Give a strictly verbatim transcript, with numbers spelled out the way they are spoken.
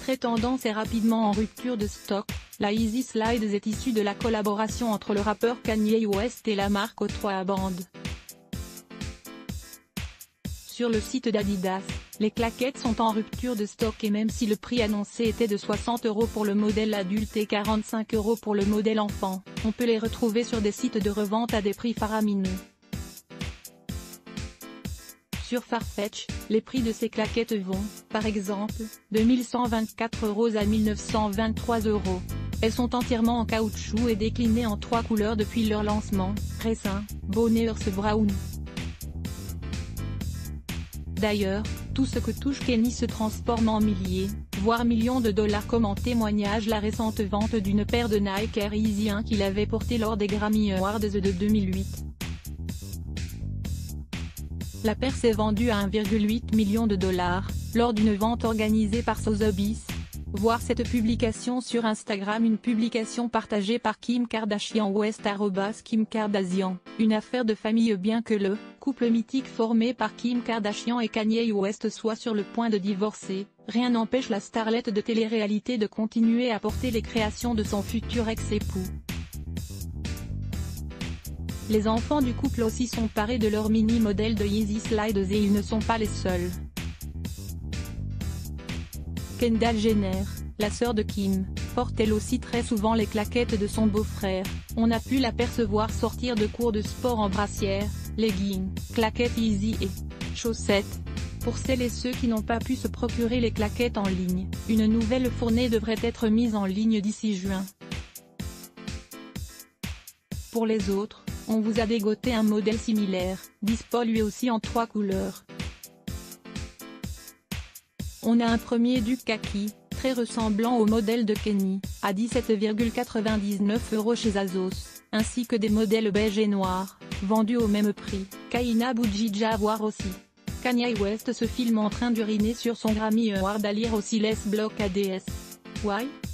très tendance est rapidement en rupture de stock. La Yeezy Slides est issue de la collaboration entre le rappeur Kanye West et la marque O trois Band. Sur le site d'Adidas, les claquettes sont en rupture de stock et même si le prix annoncé était de soixante euros pour le modèle adulte et quarante-cinq euros pour le modèle enfant, on peut les retrouver sur des sites de revente à des prix faramineux. Sur Farfetch, les prix de ces claquettes vont, par exemple, de mille cent vingt-quatre euros à mille neuf cent vingt-trois euros. Elles sont entièrement en caoutchouc et déclinées en trois couleurs depuis leur lancement, raisin, bonnet earth brown. D'ailleurs, tout ce que touche Kenny se transforme en milliers, voire millions de dollars comme en témoignage la récente vente d'une paire de Nike Air Yeezy un qu'il avait porté lors des Grammy Awards de deux mille huit. La paire s'est vendue à un virgule huit million de dollars, lors d'une vente organisée par Sotheby's. Voir cette publication sur Instagram. Une publication partagée par Kim Kardashian West arobase Kim Kardashian, une affaire de famille bien que le couple mythique formé par Kim Kardashian et Kanye West soit sur le point de divorcer, rien n'empêche la starlette de télé-réalité de continuer à porter les créations de son futur ex-époux. Les enfants du couple aussi sont parés de leur mini-modèle de Yeezy Slides et ils ne sont pas les seuls. Kendall Jenner, la sœur de Kim, porte elle aussi très souvent les claquettes de son beau-frère. On a pu l'apercevoir sortir de cours de sport en brassière, leggings, claquettes Yeezy et chaussettes. Pour celles et ceux qui n'ont pas pu se procurer les claquettes en ligne, une nouvelle fournée devrait être mise en ligne d'ici juin. Pour les autres, on vous a dégoté un modèle similaire, dispo lui aussi en trois couleurs. On a un premier du kaki, très ressemblant au modèle de Kenny, à dix-sept virgule quatre-vingt-dix-neuf euros chez Azos, ainsi que des modèles beige et noir, vendus au même prix. Kaina Boujija à voir aussi. Kanye West se filme en train d'uriner sur son Grammy Award à lire aussi Les Blocs A D S. Why?